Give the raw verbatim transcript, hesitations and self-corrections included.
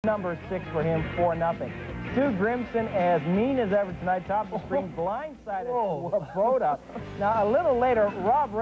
Number six for him, four nothing. Stu Grimson, as mean as ever tonight, top of the screen, blindsided Svoboda. Now, a little later, Rob